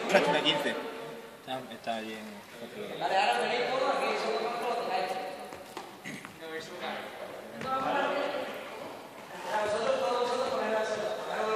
Una 15. Está allí en... Vale, ahora venid todos aquí, somos los que lo tengáis. Vosotros todos, vosotros poned la sola.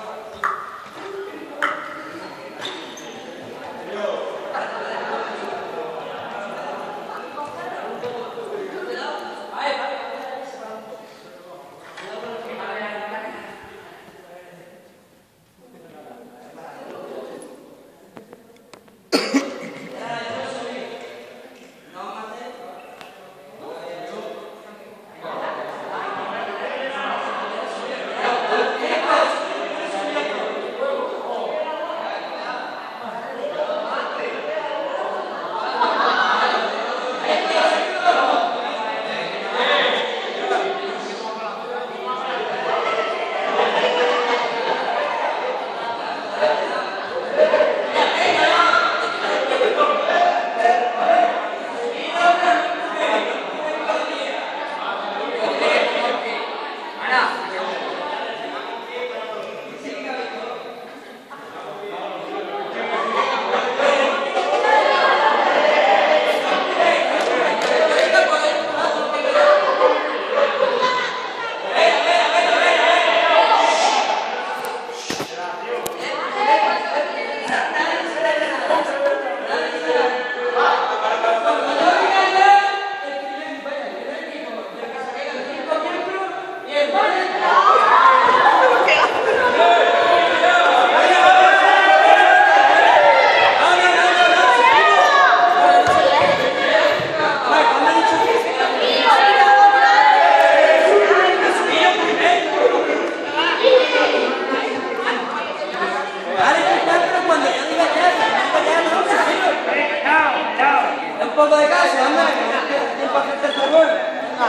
Un poco de caso, anda, que para hacerte el gol.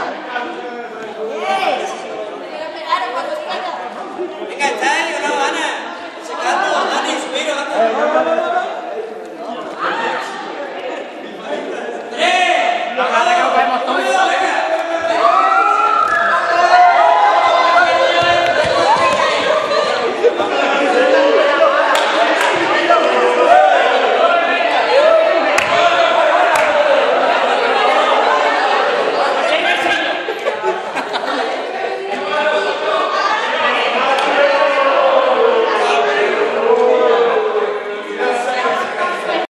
Venga, está ahí o no, Ana.